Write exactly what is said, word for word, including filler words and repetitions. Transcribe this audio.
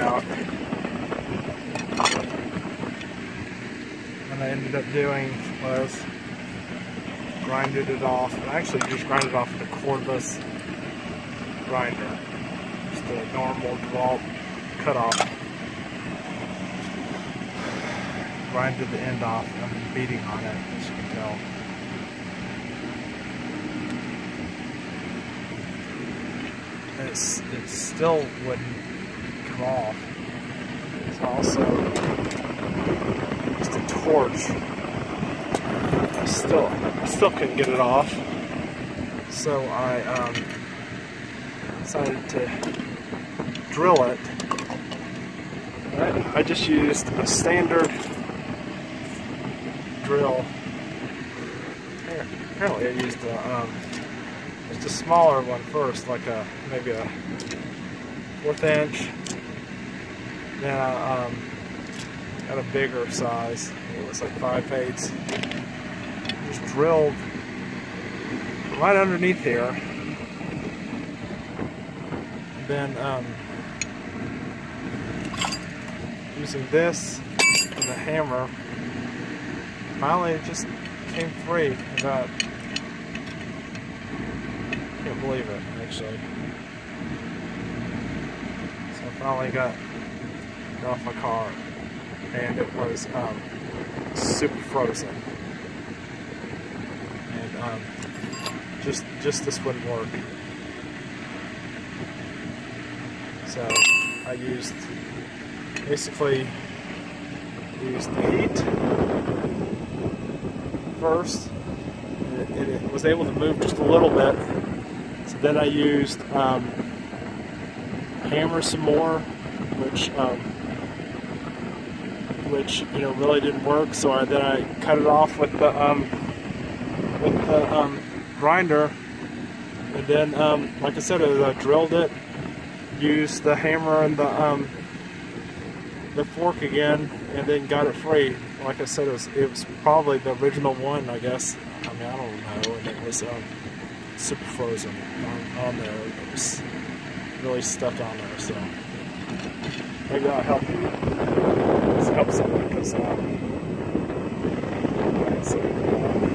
out. What I ended up doing was grinded it off. I actually just grinded it off with a cordless grinder. Just a normal DeWalt cutoff. Grinded the end off. I'm beating on it, as you can tell. It's, it still wouldn't come off. It's also just a torch. I still, I still couldn't get it off. So I um, decided to drill it. I, I just used a standard drill. Apparently I used a, um, just a smaller one first, like a maybe a fourth inch. Then I um, got a bigger size. It was like five eighths. Just drilled right underneath here. And then um, using this and the hammer, finally it just came free. About, I can't believe it, actually. So I finally got it off my car, and it was um, super frozen, and um, just just this wouldn't work. So I used basically used the heat first. It, it, it was able to move just a little bit. So then I used um, hammer some more, which um, which you know really didn't work. So I, then I cut it off with the um, with the um, grinder, and then um, like I said, I drilled it, used the hammer and the um, the fork again, and then got it free. Like I said, it was, it was probably the original one, I guess. I mean, I don't know, and it was um, super frozen on, on there. It was really stuck on there, so maybe that'll help you. This helps something, because um, so,